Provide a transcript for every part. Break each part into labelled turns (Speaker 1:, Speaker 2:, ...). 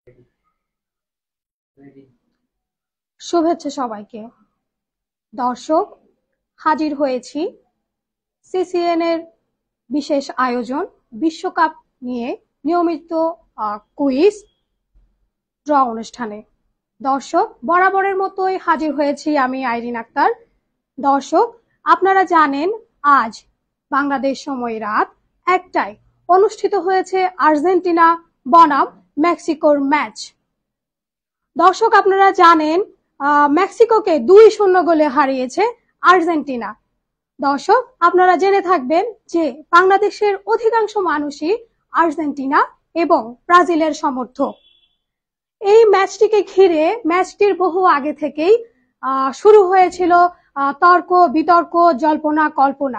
Speaker 1: শুভেচ্ছা সবাইকে। দর্শক, হাজির হয়েছি সিসিএন এর বিশেষ আয়োজন বিশ্বকাপ নিয়ে নিয়মিত কুইজ ড্র অনুষ্ঠানে। দর্শক, বরাবরের মতোই হাজির হয়েছি আমি আইরিন আক্তার। দর্শক, আপনারা জানেন আজ বাংলাদেশ সময় রাত 1টায় অনুষ্ঠিত হয়েছে আর্জেন্টিনা বনাম মেক্সিকোর ম্যাচ। দর্শক, আপনারা জানেন মেক্সিকোকে 2-0 গোলে হারিয়েছে আর্জেন্টিনা। দর্শক, আপনারা জেনে থাকবেন যে বাংলাদেশের অধিকাংশ মানুষই আর্জেন্টিনা এবং ব্রাজিলের সমর্থক। এই ম্যাচটিকে ঘিরে ম্যাচটির বহু আগে থেকেই শুরু হয়েছিল তর্ক বিতর্ক, জল্পনা কল্পনা।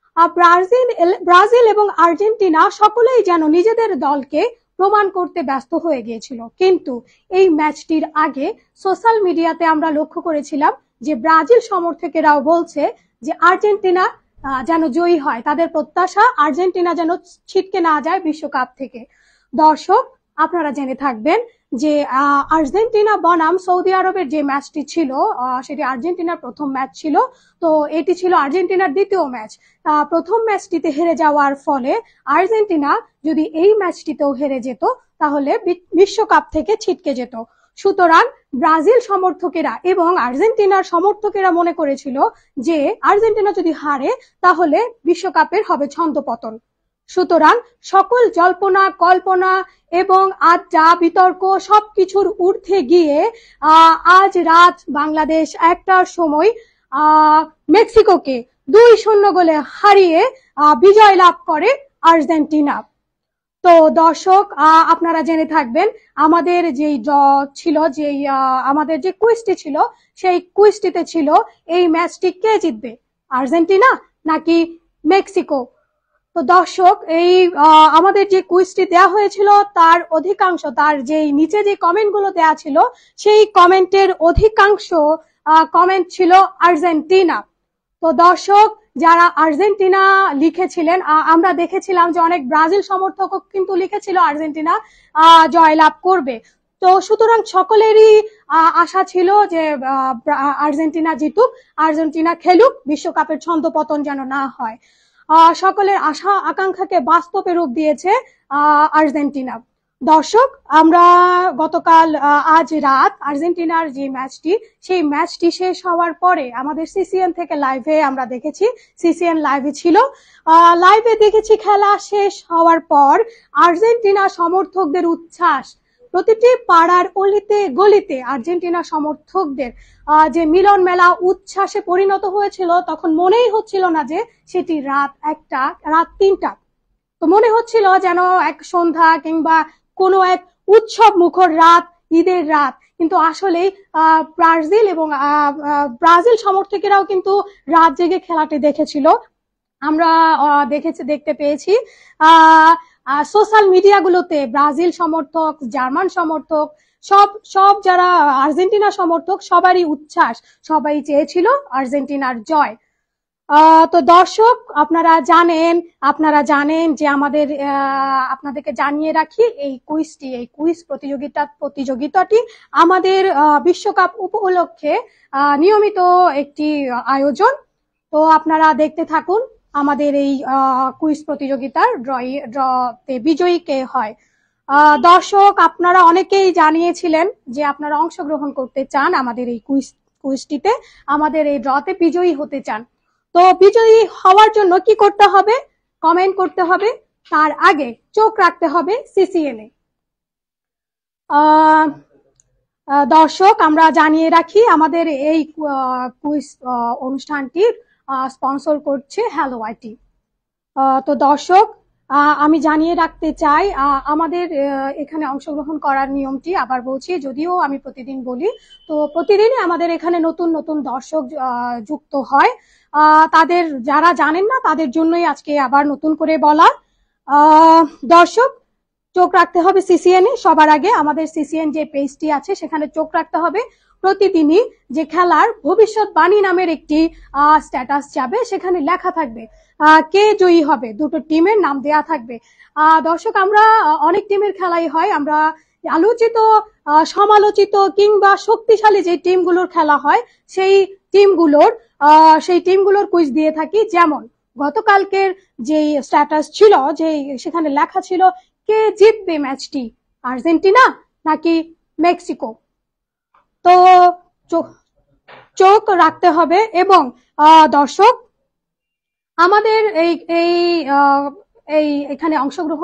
Speaker 1: ব্রাজিল এবং আর্জেন্টিনা সকলেই যেন নিজেদের দলকে প্রমাণ করতে ব্যস্ত হয়ে গিয়েছিল, কিন্তু এই ম্যাচটির আগে সোশ্যাল মিডিয়াতে আমরা লক্ষ্য করেছিলাম যে ব্রাজিল সমর্থকেরাও বলছে যে আর্জেন্টিনা যেন জয়ী হয়, তাদের প্রত্যাশা আর্জেন্টিনা যেন ছিটকে না যায় বিশ্বকাপ থেকে। দর্শক, আপনারা জেনে থাকবেন যে আর্জেন্টিনা বনাম সৌদি আরবের যে ম্যাচটি ছিল সেটি আর্জেন্টিনার প্রথম ম্যাচ ছিল। তো এটি ছিল আর্জেন্টিনার দ্বিতীয় ম্যাচ। প্রথম ম্যাচটিতে হেরে যাওয়ার ফলে আর্জেন্টিনা যদি এই ম্যাচটিতেও হেরে যেত তাহলে বিশ্বকাপ থেকে ছিটকে যেত। সুতরাং ব্রাজিল সমর্থকেরা এবং আর্জেন্টিনার সমর্থকেরা মনে করেছিল যে আর্জেন্টিনা যদি হারে তাহলে বিশ্বকাপের হবে ছন্দপতন। সুতরাং সকল জল্পনা কল্পনা এবং আড্ডা বিতর্ক সবকিছুর ঊর্ধ্বে গিয়ে আজ রাত বাংলাদেশ 1টার সময় মেক্সিকোকে 2-0 গোলে হারিয়ে বিজয় লাভ করে আর্জেন্টিনা। তো দর্শক, আপনারা জেনে থাকবেন আমাদের যেই ড্র ছিল, যেই আমাদের যে কুইজটি ছিল, সেই কুইজটিতে ছিল এই ম্যাচটি কে জিতবে, আর্জেন্টিনা নাকি মেক্সিকো। তো দর্শক, এই আমাদের যে কুইজটি দেয়া হয়েছিল তার অধিকাংশ, তার যেই নিচে যে কমেন্টগুলো দেয়া ছিল সেই কমেন্টের অধিকাংশ কমেন্ট ছিল আর্জেন্টিনা। তো দর্শক, যারা আর্জেন্টিনা লিখেছিলেন, আমরা দেখেছিলাম যে অনেক ব্রাজিল সমর্থকও কিন্তু লিখেছিল আর্জেন্টিনা জয়লাভ করবে। তো সুতরাং সকলেরই আশা ছিল যে আর্জেন্টিনা জিতুক, আর্জেন্টিনা খেলুক, বিশ্বকাপের ছন্দপতন যেন না হয়। সকলের আশা আকাঙ্ক্ষাকে বাস্তবে রূপ দিয়েছে আর্জেন্টিনা। দর্শক, আমরা গতকাল আজ রাত আর্জেন্টিনার যে ম্যাচটি, সেই ম্যাচটি শেষ হওয়ার পরে আমাদের সিসিএন থেকে লাইভে আমরা দেখেছি, সিসিএন লাইভে ছিল, লাইভে দেখেছি খেলা শেষ হওয়ার পর আর্জেন্টিনা সমর্থকদের উচ্ছ্বাস, প্রতিটি পাড়ার অলিতে গলিতে আর্জেন্টিনা সমর্থকদের যে মিলন মেলা উচ্ছ্বাসে পরিণত হয়েছিল, তখন মনেই হচ্ছিল না যে সেটি রাত 1টা, রাত 3টা। তো মনে হচ্ছিল যেন এক সন্ধ্যা কিংবা কোনো এক উৎসব মুখর রাত, ঈদের রাত। কিন্তু আসলেই ব্রাজিল এবং ব্রাজিল সমর্থকেরাও কিন্তু রাত জেগে খেলাটি দেখেছিল। আমরা দেখতে পেয়েছি সোশ্যাল মিডিয়াগুলোতে ব্রাজিল সমর্থক, জার্মান সমর্থক, সব যারা আর্জেন্টিনা সমর্থক সবারই উচ্ছ্বাস, সবাই চেয়েছিল আর্জেন্টিনার জয়। তো দর্শক, আপনারা জানেন যে আমাদের আপনাদেরকে জানিয়ে রাখি এই কুইজ প্রতিযোগিতাটি আমাদের বিশ্বকাপ উপলক্ষে নিয়মিত একটি আয়োজন। তো আপনারা দেখতে থাকুন আমাদের এই কুইজ প্রতিযোগিতার ড্রতে বিজয়ী কে হয়। দর্শক, আপনারা অনেকেই জানিয়েছিলেন যে আপনারা অংশগ্রহণ করতে চান আমাদের এই কুইজটিতে, আমাদের এই ড্রতে বিজয়ী হতে চান। তো বিজয়ী হওয়ার জন্য কি করতে হবে? কমেন্ট করতে হবে, তার আগে চোখ রাখতে হবে সিসিএন এ। দর্শক, আমরা জানিয়ে রাখি আমাদের এই কুইজ অনুষ্ঠানটির স্পন্সর করছে হ্যালো আইটি। তো দর্শক, আমি জানিয়ে রাখতে চাই আমাদের এখানে অংশগ্রহণ করার নিয়মটি আবার বলছি, যদিও আমি প্রতিদিন বলি। তো প্রতিদিনই আমাদের এখানে নতুন নতুন দর্শক যুক্ত হয়, তাদের যারা জানেন না তাদের জন্যই আজকে আবার নতুন করে বলা। দর্শক, চোখ রাখতে হবে সিসিএন এ। সবার আগে আমাদের সিসিএন যে পেজটি আছে সেখানে চোখ রাখতে হবে। প্রতিদিনই যে খেলার ভবিষ্যৎবাণী নামের একটি স্ট্যাটাস যাবে, সেখানে লেখা থাকবে কে জয়ী হবে, দুটো টিমের নাম দেয়া থাকবে। দর্শক, আমরা অনেক টিমের খেলাই হয়, আমরা আলোচিত সমালোচিত কিংবা শক্তিশালী যে টিমগুলোর খেলা হয় সেই টিমগুলোর কুইজ দিয়ে থাকি। যেমন গতকালকের যে স্ট্যাটাস ছিল, যে সেখানে লেখা ছিল কে জিতবে ম্যাচটি, আর্জেন্টিনা নাকি মেক্সিকো। তো চোখ রাখতে হবে। এবং দর্শক, আমাদের এখানে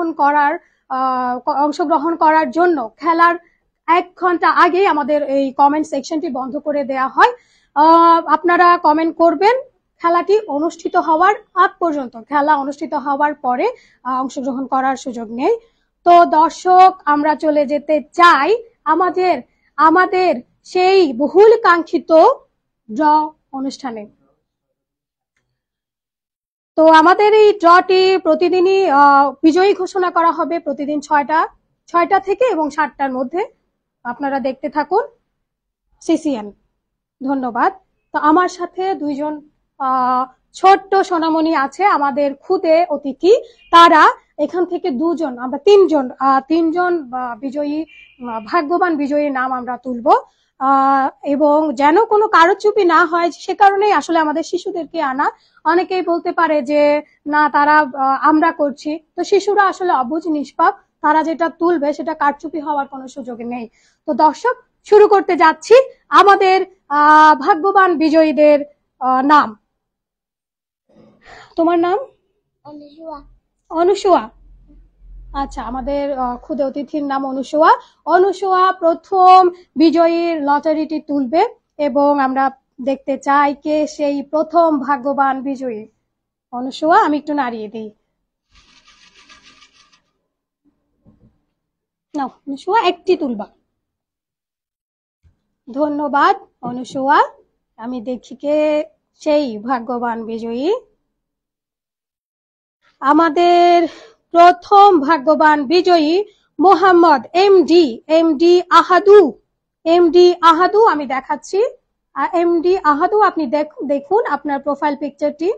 Speaker 1: অংশগ্রহণ করার জন্য খেলার 1 ঘন্টা আগে আমাদের এই কমেন্ট সেকশনটি বন্ধ করে দেয়া হয়। আপনারা কমেন্ট করবেন খেলাটি অনুষ্ঠিত হওয়ার আগ পর্যন্ত। খেলা অনুষ্ঠিত হওয়ার পরে অংশগ্রহণ করার সুযোগ নেই। তো দর্শক, আমরা চলে যেতে চাই আমাদের সেই বহুল কাঙ্ক্ষিত ড্র অনুষ্ঠানে। তো আমাদের এই ড্রটি প্রতিদিনই বিজয়ী ঘোষণা করা হবে, প্রতিদিন 6টা থেকে এবং 7টার মধ্যে। আপনারা দেখতে থাকুন সিসিএন। ধন্যবাদ। তো আমার সাথে 2জন ছোট্ট সোনামণি আছে, আমাদের খুদে অতিথি। তারা এখান থেকে 2জন, আমরা 3জন বিজয়ী, ভাগ্যবান বিজয়ীর নাম আমরা তুলবো। এবং যেন কোনো কারচুপি না হয় সে কারণেই আসলে আমাদের শিশুদেরকে আনা। অনেকেই বলতে পারে যে না, তারা আমরা করছি। তো শিশুরা আসলে অবুঝ নিষ্পাপ, তারা যেটা তুলবে সেটা কারচুপি হওয়ার কোনো সুযোগ নেই। তো দর্শক, শুরু করতে যাচ্ছি আমাদের ভাগ্যবান বিজয়ীদের নাম। তোমার নাম? অনুসুয়া। আচ্ছা, আমাদের খুদে অতিথির নাম অনুসুয়া প্রথম বিজয়ীর লটারিটি তুলবে এবং আমরা দেখতে চাই কে সেই প্রথম ভাগ্যবান বিজয়ী। অনুসুয়া, আমি একটু নাড়িয়ে দিই। না, অনুসুয়া একটি তুলবা। ধন্যবাদ অনুসুয়া। আমি দেখি কে সেই ভাগ্যবান বিজয়ী। আমাদের প্রথম ভাগ্যবান বিজয়ী মোহাম্মদ এমডি আহাদু। আমি দেখাচ্ছি। এমডি আহাদু, আপনি দেখুন আপনার প্রোফাইল পিকচারটি।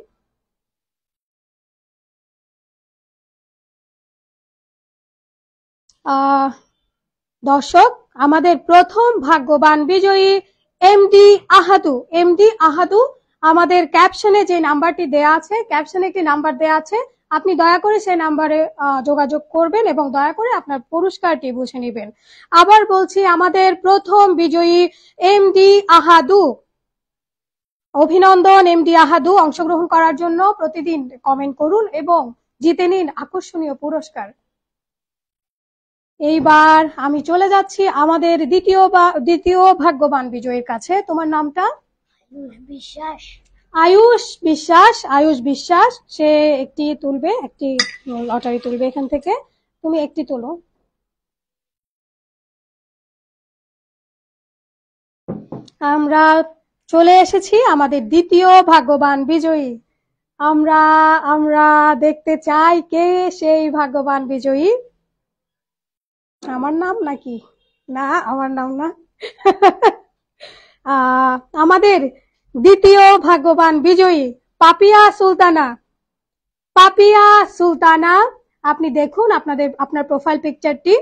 Speaker 1: দর্শক, আমাদের প্রথম ভাগ্যবান বিজয়ী এমডি আহাদু। আমাদের ক্যাপশনে যে নাম্বারটি দেয়া আছে, ক্যাপশনে একটি নাম্বার দেয়া আছে, আপনি দয়া করে সেই নাম্বারে যোগাযোগ করবেন এবং দয়া করে আপনার পুরস্কারটি বুঝে নেবেন। আবার বলছি, আমাদের প্রথম বিজয়ী এমডি আহাদু। অভিনন্দন এমডি আহাদু। অংশগ্রহণ করার জন্য প্রতিদিন কমেন্ট করুন এবং জিতে নিন আকর্ষণীয় পুরস্কার। এইবার আমি চলে যাচ্ছি আমাদের দ্বিতীয় ভাগ্যবান বিজয়ীর কাছে। তোমার নামটা? আয়ুষ বিশ্বাস। সে একটি তুলবে, একটি লটারি তুলবে এখান থেকে। তুমি একটি তোলো। আমরা চলে এসেছি আমাদের দ্বিতীয় ভাগ্যবান বিজয়ী। আমরা দেখতে চাই কে সেই ভাগ্যবান বিজয়ী। আমার নাম নাকি? না, আমার নাম না। আমাদের দ্বিতীয় ভাগ্যবান বিজয়ী পাপিয়া সুলতানা। আপনি দেখুন আপনার প্রোফাইল পিকচারটি।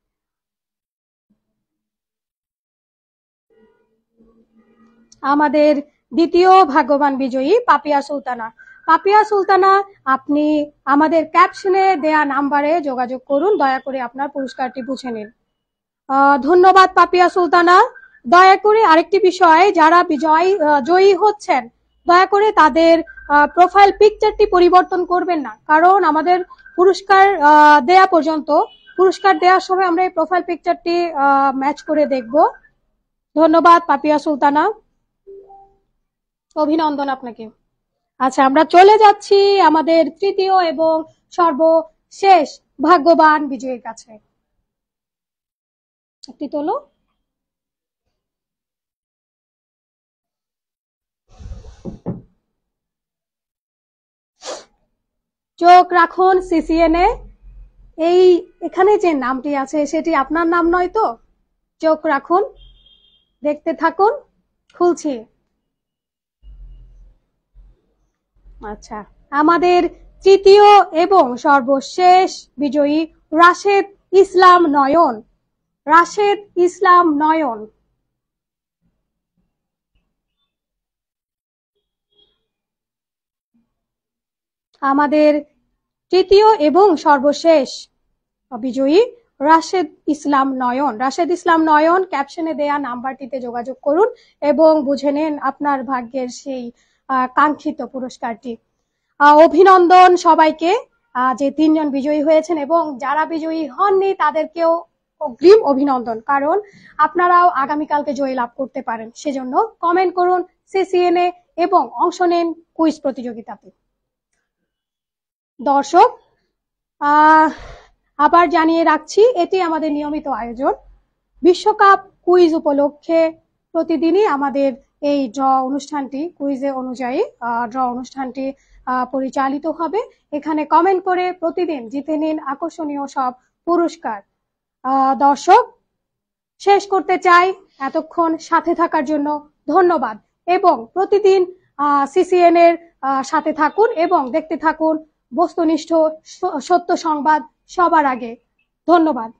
Speaker 1: আমাদের দ্বিতীয় ভাগ্যবান বিজয়ী পাপিয়া সুলতানা। আপনি আমাদের ক্যাপশনে দেয়া নাম্বারে যোগাযোগ করুন, দয়া করে আপনার পুরস্কারটি বুঝে নিন। ধন্যবাদ পাপিয়া সুলতানা। দয়া করে আরেকটি বিষয়, যারা জয়ী হচ্ছেন দয়া করে তাদের প্রোফাইল পিকচারটি পরিবর্তন করবেন না, কারণ আমাদের পুরস্কার দেওয়ার সময় আমরা এই প্রোফাইল পিকচারটি ম্যাচ করে দেখব। ধন্যবাদ পাপিয়া সুলতানা, অভিনন্দন আপনাকে। আচ্ছা, আমরা চলে যাচ্ছি আমাদের তৃতীয় এবং সর্বশেষ ভাগ্যবান বিজয়ীর কাছে। একটি তোলো। চোখ রাখুন সিসিএনে। এখানে যে নামটি আছে সেটি আপনার নাম নয় তো? চোখ রাখুন, দেখতে থাকুন, খুলছি। আচ্ছা, আমাদের তৃতীয় এবং সর্বশেষ বিজয়ী রাশেদ ইসলাম নয়ন। রাশেদ ইসলাম নয়ন। আমাদের তৃতীয় এবং সর্বশেষ বিজয়ী রাশেদ ইসলাম নয়ন। রাশেদ ইসলাম নয়ন, ক্যাপশনে দেয়া নাম্বারটিতে যোগাযোগ করুন এবং বুঝে নিন আপনার ভাগ্যের সেই কাঙ্ক্ষিত পুরস্কারটি। অভিনন্দন সবাইকে যে 3 জন বিজয়ী হয়েছেন, এবং যারা বিজয়ী হননি তাদেরকেও অগ্রিম অভিনন্দন, কারণ আপনারাও আগামীকালকে জয়ী লাভ করতে পারেন। সেজন্য কমেন্ট করুন CCNA এবং অংশ নিন কুইজ প্রতিযোগিতাতে। দর্শক, আবার জানিয়ে রাখছি, এটি আমাদের নিয়মিত আয়োজন। বিশ্বকাপ কুইজ উপলক্ষে প্রতিদিনই আমাদের এই ড্র অনুষ্ঠানটি, কুইজে অনুযায়ী ড্র অনুষ্ঠানটি পরিচালিত হবে। এখানে কমেন্ট করে প্রতিদিন জিতে নিন আকর্ষণীয় সব পুরস্কার। দর্শক, শেষ করতে চাই, এতক্ষণ সাথে থাকার জন্য ধন্যবাদ, এবং প্রতিদিন CCN এর সাথে থাকুন এবং দেখতে থাকুন বস্তুনিষ্ঠ সত্য সংবাদ সবার আগে। ধন্যবাদ।